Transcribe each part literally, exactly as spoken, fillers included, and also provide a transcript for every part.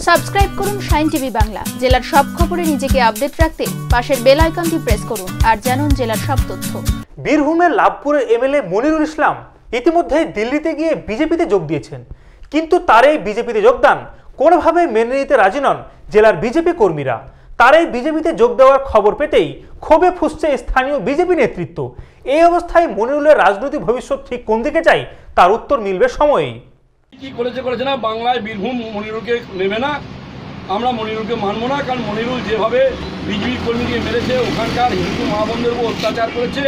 Subscribe করুন shine TV Bangla. জেলার সব খবরে নিজেকে আপডেট রাখতে পাশের বেল আইকনটি প্রেস করুন আর জানুন জেলার সব তথ্য। বীরভূমের লাভপুরের এমএলএ মনিরুল ইসলাম ইতিমধ্যে দিল্লিতে গিয়ে বিজেপিতে যোগ দিয়েছেন, কিন্তু তার এই বিজেপিতে যোগদান কোনোভাবে মেনে নিতে রাজি নন জেলার বিজেপি কর্মীরা। তার এই বিজেপিতে যোগ দেওয়ার খবর পেতেই ক্ষোভে ফুঁসছে স্থানীয় বিজেপি নেতৃত্ব। এই অবস্থায় মনিরুলের রাজনৈতিক ভবিষ্যৎ ঠিক কোন দিকে চাই তার উত্তর মিলবে সময়েই। কি করেছে করেছে না, বাংলায় বীরভূম মনিরুলকে নেবে না, আমরা মনিরুলকে মানবো না। কারণ মনিরুল যেভাবে বিজেপি কর্মীকে মেরেছে, ওখানকার হিন্দু মা বোনদের উপর অত্যাচার করেছে,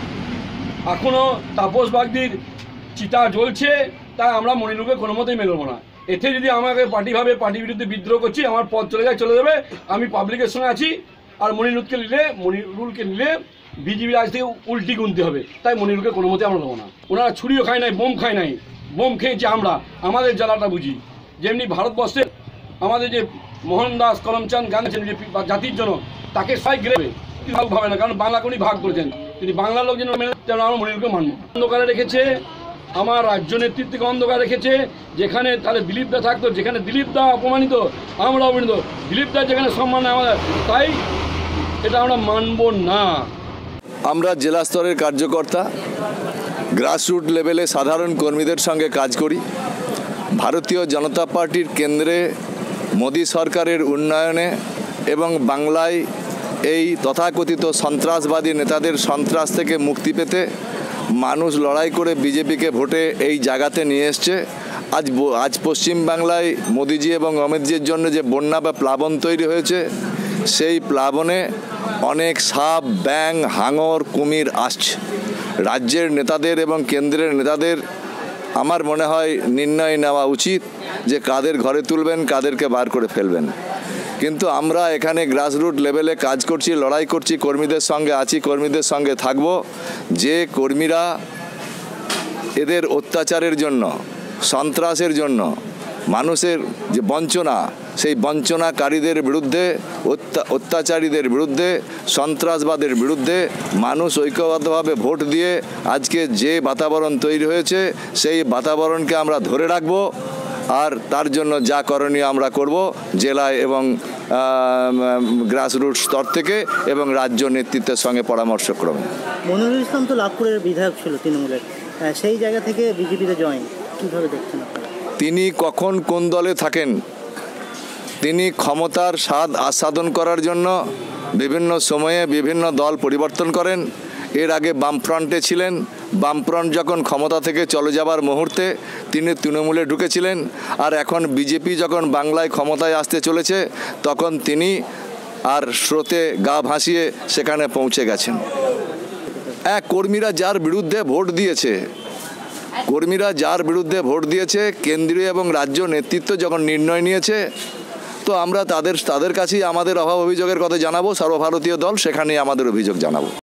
এখনও তাপস বাগদির চিতা জ্বলছে, তাই আমরা মনিরুলকে কোনো মতেই মেলবো না। এতে যদি আমাকে পার্টি ভাবে পার্টির বিরুদ্ধে বিদ্রোহ করছি, আমার পথ চলে যায় চলে যাবে, আমি পাবলিকের সঙ্গে আছি। আর মনিরুলকে নিলে মনিরুলকে নিলে বিজেপি আজ থেকে উল্টি গুনতে হবে, তাই মনিরুলকে কোনো মতে আমরা নেবো না। ওনারা ছুরিও খায় নাই, বোম খায় নাই, বোম খেয়েছি আমরা, আমাদের জ্বালাটা বুঝি। যেমনি ভারতবর্ষের আমাদের যে মোহনদাস করমচাঁদ গান্ধী জাতির জন্য, তাকে সবাই গেলে ভাবে না, কারণ বাংলাকে উনি ভাগ করেছেন। তিনি বাংলার লোক যেন মেনে, তেমন আমরা মনিরুলকে মানব। অন্ধকারে রেখেছে, আমার রাজ্য নেতৃত্বকে অন্ধকার রেখেছে। যেখানে তাহলে দিলীপ দা থাকতো, যেখানে দিলীপ দা অপমানিত, আমরা অপমানিত, দিলীপ দা যেখানে সম্মান আমাদের, তাই এটা আমরা মানব না। আমরা জেলা স্তরের কার্যকর্তা, গ্রাসরুট লেভেলে সাধারণ কর্মীদের সঙ্গে কাজ করি। ভারতীয় জনতা পার্টির কেন্দ্রে মোদী সরকারের উন্নয়নে এবং বাংলায় এই তথাকথিত সন্ত্রাসবাদী নেতাদের সন্ত্রাস থেকে মুক্তি পেতে মানুষ লড়াই করে বিজেপিকে ভোটে এই জায়গাতে নিয়ে এসছে। আজ আজ পশ্চিমবাংলায় মোদিজি এবং অমিতজির জন্য যে বন্যা বা প্লাবন তৈরি হয়েছে, সেই প্লাবনে অনেক সাপ, ব্যাং, হাঙর, কুমির আসছে। রাজ্যের নেতাদের এবং কেন্দ্রের নেতাদের আমার মনে হয় নির্ণয় নেওয়া উচিত যে কাদের ঘরে তুলবেন, কাদেরকে বার করে ফেলবেন। কিন্তু আমরা এখানে গ্রাসরুট লেভেলে কাজ করছি, লড়াই করছি, কর্মীদের সঙ্গে আছি, কর্মীদের সঙ্গে থাকব। যে কর্মীরা এদের অত্যাচারের জন্য, সন্ত্রাসের জন্য, মানুষের যে বঞ্চনা, সেই বঞ্চনাকারীদের বিরুদ্ধে, অত্যাচারীদের বিরুদ্ধে, সন্ত্রাসবাদের বিরুদ্ধে মানুষ ঐক্যবদ্ধভাবে ভোট দিয়ে আজকে যে বাতাবরণ তৈরি হয়েছে, সেই বাতাবরণকে আমরা ধরে রাখব। আর তার জন্য যা করণীয় আমরা করব জেলায় এবং গ্রাসরুট স্তর থেকে এবং রাজ্য নেতৃত্বের সঙ্গে পরামর্শক্রমে। মনিরুল ইসলাম তো লাভপুরের বিধায়ক ছিল তৃণমূলের, সেই জায়গা থেকে বিজেপিতে জয়েন, কীভাবে দেখছেন আপনারা? তিনি কখন কোন দলে থাকেন, তিনি ক্ষমতার স্বাদ আস্বাদন করার জন্য বিভিন্ন সময়ে বিভিন্ন দল পরিবর্তন করেন। এর আগে বামফ্রন্টে ছিলেন, বামফ্রন্ট যখন ক্ষমতা থেকে চলে যাবার মুহূর্তে তিনি তৃণমূলে ঢুকেছিলেন। আর এখন বিজেপি যখন বাংলায় ক্ষমতায় আসতে চলেছে, তখন তিনি আর স্রোতে গা ভাসিয়ে সেখানে পৌঁছে গেছেন। এক কর্মীরা যার বিরুদ্ধে ভোট দিয়েছে, কর্মীরা যার বিরুদ্ধে ভোট দিয়েছে, কেন্দ্রীয় এবং রাজ্য নেতৃত্ব যখন নির্ণয় নিয়েছে, তো আমরা তাদের তাদের কাছেই আমাদের অভাব অভিযোগের কথা জানাবো। সর্বভারতীয় দল, সেখানেই আমাদের অভিযোগ জানাবো।